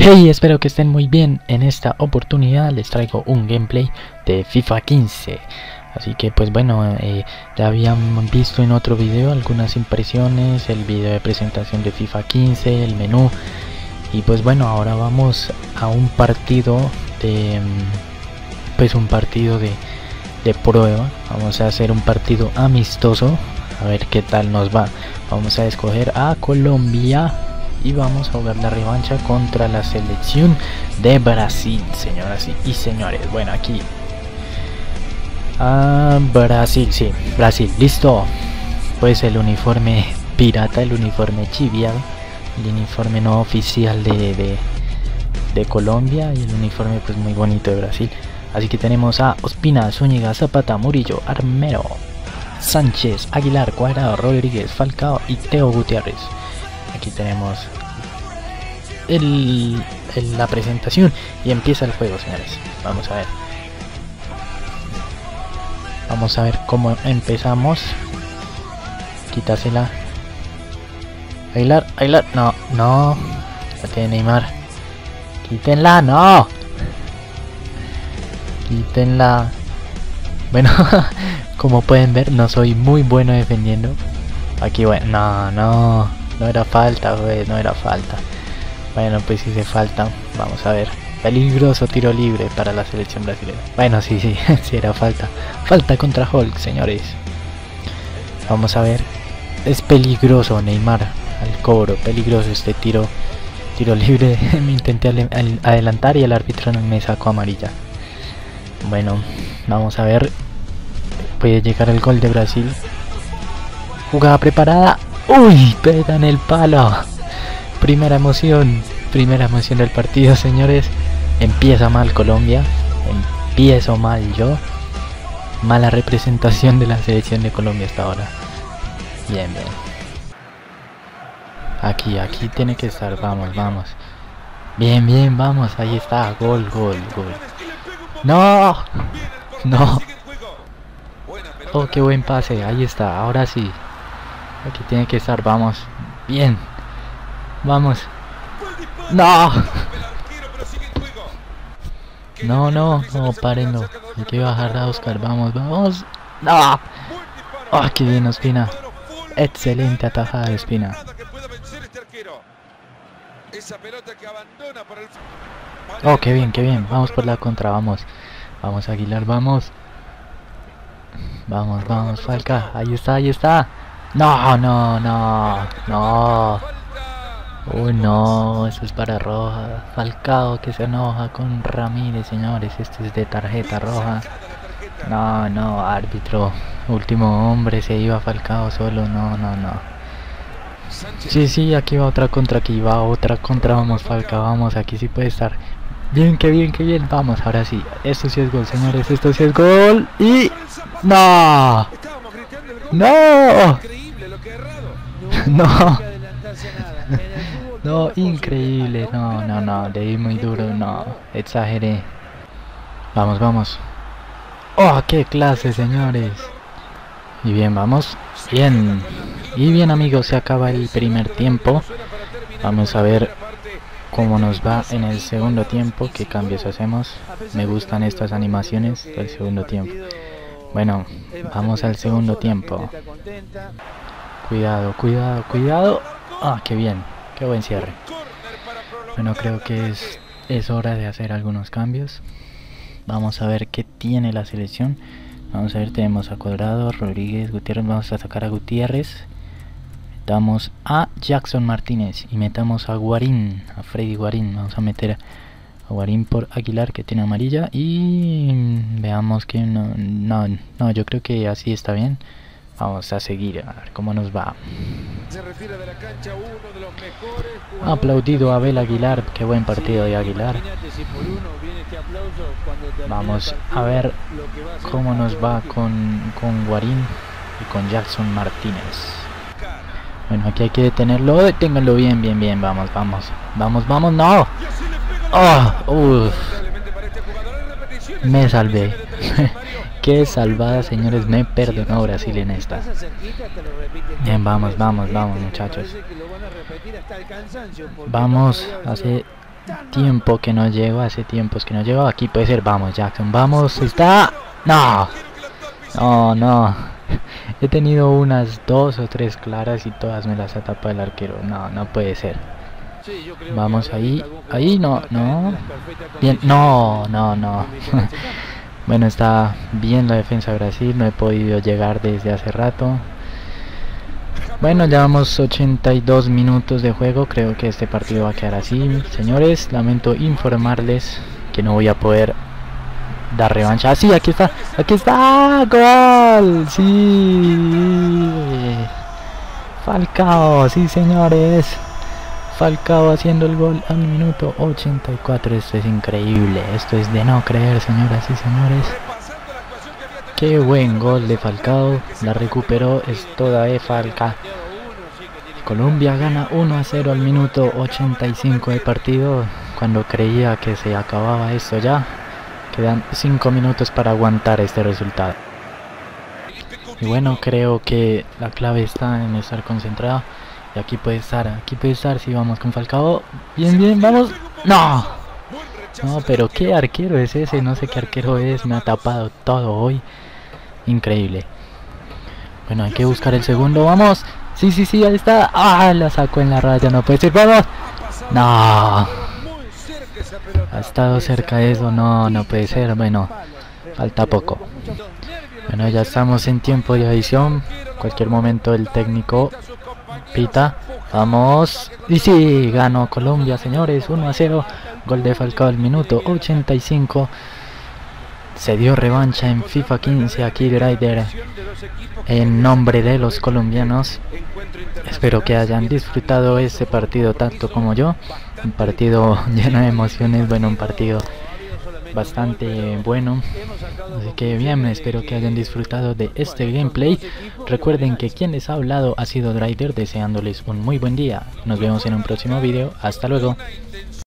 Hey, espero que estén muy bien. En esta oportunidad les traigo un gameplay de FIFA 15. Así que pues bueno, ya habían visto en otro video algunas impresiones, el video de presentación de FIFA 15, el menú. Y pues bueno, ahora vamos a un partido de de prueba. Vamos a hacer un partido amistoso, a ver qué tal nos va. Vamos a escoger a Colombia y vamos a jugar la revancha contra la selección de Brasil, señoras y señores. Bueno, aquí Brasil, sí, Brasil, listo. Pues el uniforme pirata, el uniforme chiviado, el uniforme no oficial de Colombia, y el uniforme pues muy bonito de Brasil. Así que tenemos a Ospina, Zúñiga, Zapata, Murillo, Armero, Sánchez, Aguilar, Cuadrado, Rodríguez, Falcao y Teo Gutiérrez. Aquí tenemos la presentación y empieza el juego, señores. Vamos a ver. Vamos a ver cómo empezamos. Quítasela. Aguilar, Aguilar, no, no. La tiene Neymar. Quítenla, no. Quítenla. Bueno, como pueden ver, no soy muy bueno defendiendo. Aquí, bueno, no era falta, güey, no era falta. Bueno, pues hice falta. Vamos a ver. Peligroso tiro libre para la selección brasileña. Bueno, sí, sí era falta. Falta contra Hulk, señores. Vamos a ver. Es peligroso Neymar al cobro. Peligroso este tiro libre. Me intenté adelantar y el árbitro no me sacó amarilla. Bueno, vamos a ver. Puede llegar el gol de Brasil. Jugada preparada. Uy, pega en el palo. Primera emoción del partido, señores. Empieza mal Colombia. Empiezo mal yo. Mala representación de la selección de Colombia hasta ahora. Bien, bien. Aquí tiene que estar. Vamos. Bien, vamos. Ahí está. Gol. No. Oh, qué buen pase. Ahí está. Ahora sí. Aquí tiene que estar. Vamos. Bien. Vamos. No. No, párenlo. Hay que bajar a Oscar. Vamos. No. Oh, qué bien, Ospina. Excelente atajada de Ospina. Oh, qué bien. Vamos por la contra, vamos. Vamos, Aguilar, vamos. Vamos, Falca. Ahí está. No. Uy, no, eso es para roja. Falcao que se enoja con Ramírez, señores. Este es de tarjeta roja. No, árbitro. Último hombre, se iba Falcao solo. No. Sí, aquí va otra contra, Vamos, Falcao, vamos, aquí sí puede estar. Bien, qué bien. Vamos, ahora sí. Esto sí es gol, señores. Esto sí es gol. Y... ¡No! No, increíble. No. Le di muy duro. No, exageré. Vamos. ¡Oh, qué clase, señores! Y bien, vamos. Bien. Y bien, amigos, se acaba el primer tiempo. Vamos a ver cómo nos va en el segundo tiempo. ¿Qué cambios hacemos? Me gustan estas animaciones del segundo tiempo. Bueno, vamos al segundo tiempo. Cuidado. Ah, qué bien. Qué buen cierre. Bueno, creo que es hora de hacer algunos cambios. Vamos a ver qué tiene la selección. Vamos a ver, tenemos a Cuadrado, Rodríguez, Gutiérrez. Vamos a sacar a Gutiérrez. Metamos a Jackson Martínez y metamos a Guarín, a Freddy Guarín. Vamos a meter a Guarín por Aguilar, que tiene amarilla. Y veamos que no, yo creo que así está bien. Vamos a seguir, a ver cómo nos va. Aplaudido a Abel Aguilar, qué buen partido de Aguilar. Vamos a ver cómo nos va con Guarín y con Jackson Martínez. Bueno, aquí hay que detenerlo. Deténganlo bien. Vamos, no. Oh, me salvé. Qué salvada, señores. Me perdonó Brasil en esta. Bien, vamos, muchachos. Vamos, tiempo que no llego, hace tiempos que no llego. Aquí puede ser, vamos Jackson, vamos, está... No, no. He tenido unas 2 o 3 claras y todas me las ha tapado el arquero. No puede ser. Vamos ahí, no. Bien, no. Bueno, está bien la defensa de Brasil, no he podido llegar desde hace rato. Bueno, llevamos 82 minutos de juego, creo que este partido va a quedar así. Señores, lamento informarles que no voy a poder dar revancha. Sí, aquí está, gol, sí, Falcao, sí señores, Falcao haciendo el gol al minuto 84, esto es increíble, esto es de no creer, señoras y señores. Qué buen gol de Falcao, la recuperó, es toda de Falcao. Colombia gana 1-0 al minuto 85 de partido, cuando creía que se acababa esto ya. Quedan 5 minutos para aguantar este resultado. Y bueno, creo que la clave está en estar concentrado. Y aquí puede estar si vamos con Falcao. Bien, vamos. No, pero qué arquero es ese, no sé qué arquero es, me ha tapado todo hoy. Increíble. Bueno, hay que buscar el segundo, vamos. Sí, ahí está. Ah, la sacó en la raya, no puede ser, vamos. No. Ha estado cerca de eso, no puede ser, bueno, falta poco. Bueno, ya estamos en tiempo de adición, cualquier momento el técnico pita, vamos, y sí, ganó Colombia, señores, 1-0, gol de Falcao al minuto 85. Se dio revancha en FIFA 15 aquí Grider en nombre de los colombianos. Espero que hayan disfrutado este partido tanto como yo. Un partido lleno de emociones, bueno, un partido bastante bueno. Así que bien, espero que hayan disfrutado de este gameplay. Recuerden que quien les ha hablado ha sido Drider, deseándoles un muy buen día. Nos vemos en un próximo video. Hasta luego.